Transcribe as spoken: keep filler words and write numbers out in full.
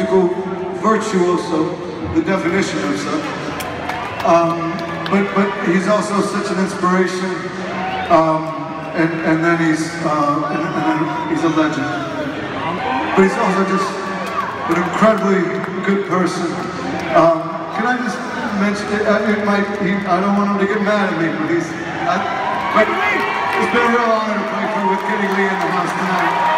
musical virtuoso, the definition of such. Um, but but he's also such an inspiration, um, and and then he's uh, and, and then he's a legend. But he's also just an incredibly good person. Um, can I just mention? It, it might. He, I don't want him to get mad at me, but he's. I, but it's been a real honor to play for with Geddy Lee in the house tonight.